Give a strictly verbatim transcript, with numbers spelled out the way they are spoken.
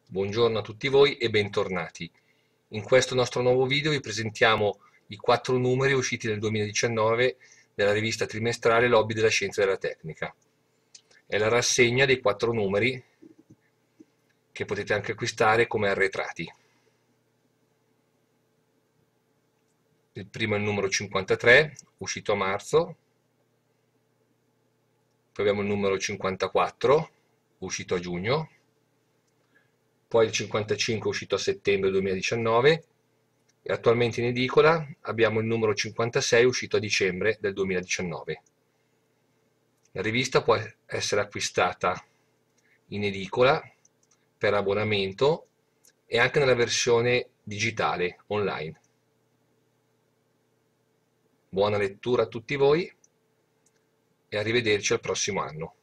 Buongiorno a tutti voi e bentornati. In questo nostro nuovo video vi presentiamo i quattro numeri usciti nel duemiladiciannove nella rivista trimestrale Lobby della Scienza e della Tecnica. È la rassegna dei quattro numeri che potete anche acquistare come arretrati. Il primo è il numero cinquantatré, uscito a marzo. Poi abbiamo il numero cinquantaquattro, uscito a giugno. Poi il cinquantacinque uscito a settembre duemiladiciannove e attualmente in edicola abbiamo il numero cinquantasei uscito a dicembre del duemiladiciannove. La rivista può essere acquistata in edicola per abbonamento e anche nella versione digitale online. Buona lettura a tutti voi e arrivederci al prossimo anno.